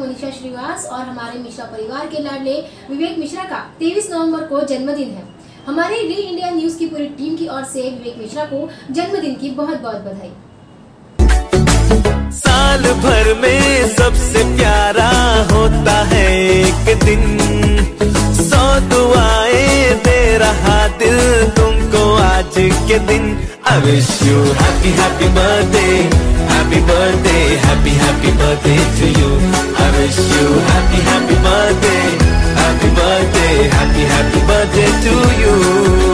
मनीषा श्रीवास और हमारे मिश्रा परिवार के लाडले विवेक मिश्रा का 23 नवंबर को जन्मदिन है। हमारे री इंडिया न्यूज की पूरी टीम की ओर से विवेक मिश्रा को जन्मदिन की बहुत बहुत बधाई। साल भर में सबसे प्यारा होता है एक दिन, 100 दुआएं दे रहा दिल तुमको आज के दिन। I wish you happy happy birthday, happy birthday, happy happy birthday to you. I wish you happy happy birthday, happy birthday, happy happy birthday to you.